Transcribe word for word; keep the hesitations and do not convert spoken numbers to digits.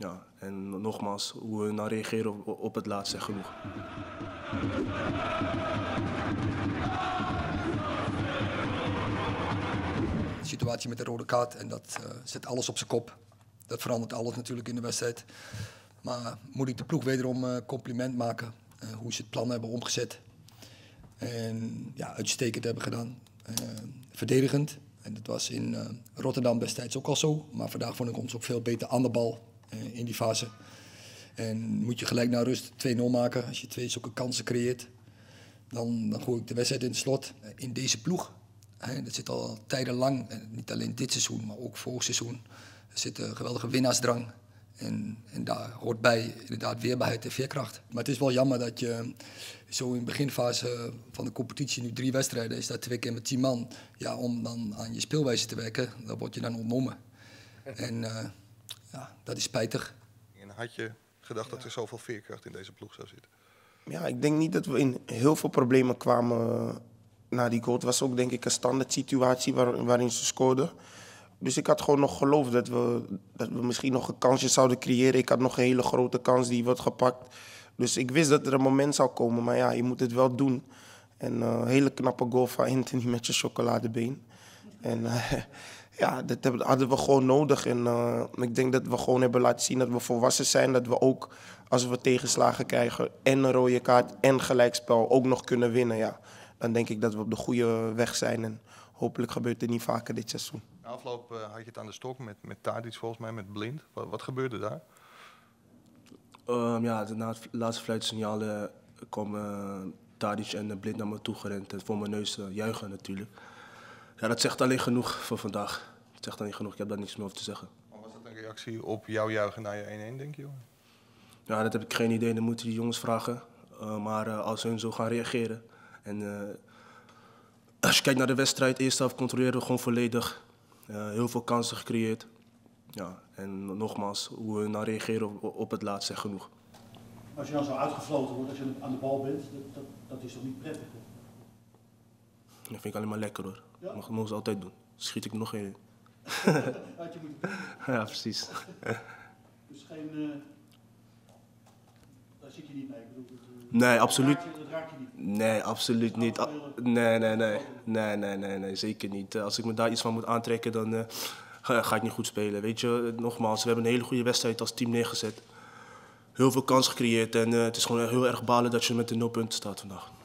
Ja, en nogmaals, hoe we nou reageren op, op het laatst zegt genoeg. De situatie met de rode kaart en dat uh, zet alles op zijn kop. Dat verandert alles natuurlijk in de wedstrijd. Maar moet ik de ploeg wederom uh, compliment maken uh, hoe ze het plan hebben omgezet. En ja, uitstekend hebben gedaan. Uh, verdedigend. En dat was in uh, Rotterdam destijds ook al zo. Maar vandaag vond ik ons ook veel beter aan de bal uh, in die fase. En moet je gelijk naar rust twee nul maken. Als je twee zulke kansen creëert, dan, dan gooi ik de wedstrijd in het slot. Uh, in deze ploeg, hè, dat zit al tijdenlang, uh, niet alleen dit seizoen, maar ook vorig seizoen. Er zit een geweldige winnaarsdrang. En, en daar hoort bij inderdaad weerbaarheid en veerkracht. Maar het is wel jammer dat je zo in de beginfase van de competitie, nu drie wedstrijden, is dat twee keer met tien man. Ja, om dan aan je speelwijze te werken, dan word je dan ontnomen. En uh, ja, dat is spijtig. En had je gedacht dat er zoveel veerkracht in deze ploeg zou zitten? Ja, ik denk niet dat we in heel veel problemen kwamen na die goal. Het was ook denk ik een standaard situatie waar, waarin ze scoorden. Dus ik had gewoon nog geloof dat we, dat we misschien nog een kansje zouden creëren. Ik had nog een hele grote kans die wordt gepakt. Dus ik wist dat er een moment zou komen. Maar ja, je moet het wel doen. En uh, een hele knappe goal van Anthony met je chocoladebeen. En uh, ja, dat hadden we gewoon nodig. En uh, ik denk dat we gewoon hebben laten zien dat we volwassen zijn. Dat we ook, als we tegenslagen krijgen en een rode kaart en gelijkspel, ook nog kunnen winnen. Ja, dan denk ik dat we op de goede weg zijn. En hopelijk gebeurt het niet vaker dit seizoen. Na afloop uh, had je het aan de stok met, met Tadic volgens mij, met Blind. Wat, wat gebeurde daar? Um, ja, na het laatste fluitsignaal uh, kwam uh, Tadic en uh, Blind naar me toe gerend. En voor mijn neus uh, juichen natuurlijk. Ja, dat zegt alleen genoeg voor vandaag. Dat zegt alleen genoeg, ik heb daar niks meer over te zeggen. Maar was dat een reactie op jouw juichen na je één-één, denk je? Ja, dat heb ik geen idee. Dan moeten die jongens vragen. Uh, maar uh, als hun zo gaan reageren. En uh, als je kijkt naar de wedstrijd, eerste helft controleren we gewoon volledig. Uh, heel veel kansen gecreëerd. Ja, en nogmaals, hoe we nou reageren op, op het laatst zegt genoeg. Als je dan zo uitgefloten wordt, als je aan de bal bent, dat, dat, dat is toch niet prettig? Hè? Dat vind ik alleen maar lekker hoor. Ja? Dat mogen ze altijd doen. Dan schiet ik er nog één in. Had je moeten doen. Ja, precies. Dus geen... Uh, daar zit je niet mee? Ik bedoel, nee, absoluut. Dat raak je, dat raak je niet? Nee, absoluut niet. A nee, nee, nee. Nee, nee, nee, nee, zeker niet. Als ik me daar iets van moet aantrekken, dan uh, ga, ga ik niet goed spelen. Weet je, nogmaals, we hebben een hele goede wedstrijd als team neergezet. Heel veel kansen gecreëerd en uh, het is gewoon heel erg balen dat je met de nul punten staat vandaag.